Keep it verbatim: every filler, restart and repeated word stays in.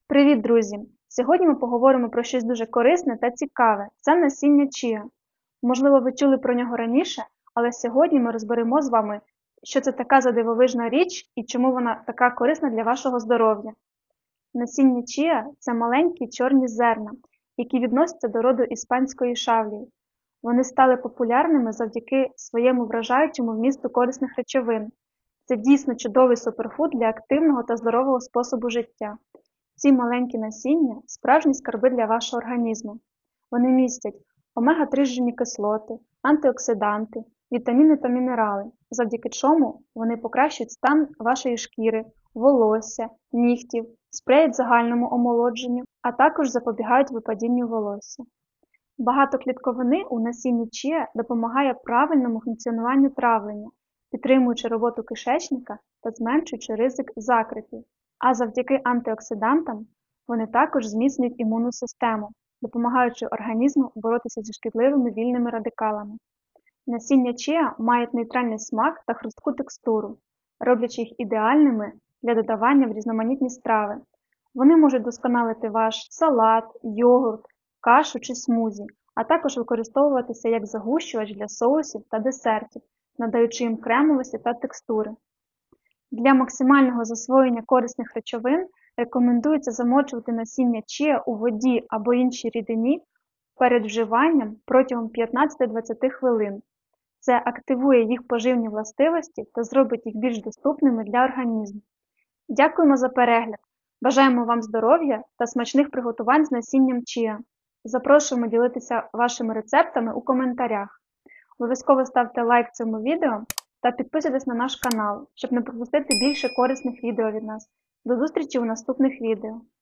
Привіт, друзі! Сьогодні ми поговоримо про щось дуже корисне та цікаве – це насіння чіа. Можливо, ви чули про нього раніше, але сьогодні ми розберемо з вами, що це така за дивовижна річ і чому вона така корисна для вашого здоров'я. Насіння чіа – це маленькі чорні зерна, які відносяться до роду іспанської шавлії. Вони стали популярними завдяки своєму вражаючому вмісту корисних речовин. Це дійсно чудовий суперфуд для активного та здорового способу життя. Ці маленькі насіння – справжні скарби для вашого організму. Вони містять омега три жирні кислоти, антиоксиданти, вітаміни та мінерали, завдяки чому вони покращують стан вашої шкіри, волосся, нігтів, сприяють загальному омолодженню, а також запобігають випадінню волосся. Багато клітковини у насінні чіа допомагає правильному функціонуванню травлення, підтримуючи роботу кишечника та зменшуючи ризик закритів. А завдяки антиоксидантам вони також зміцнюють імунну систему, допомагаючи організму боротися зі шкідливими вільними радикалами. Насіння чіа мають нейтральний смак та хрустку текстуру, роблячи їх ідеальними для додавання в різноманітні страви. Вони можуть досконалити ваш салат, йогурт, кашу чи смузі, а також використовуватися як загущувач для соусів та десертів, надаючи їм кремовості та текстури. Для максимального засвоєння корисних речовин рекомендується замочувати насіння чіа у воді або іншій рідині перед вживанням протягом п'ятнадцяти-двадцяти хвилин. Це активує їх поживні властивості та зробить їх більш доступними для організму. Дякуємо за перегляд! Бажаємо вам здоров'я та смачних приготувань з насінням чіа. Запрошуємо ділитися вашими рецептами у коментарях. Обов'язково ставте лайк цьому відео та підписуйтесь на наш канал, щоб не пропустити більше корисних відео від нас. До зустрічі у наступних відео!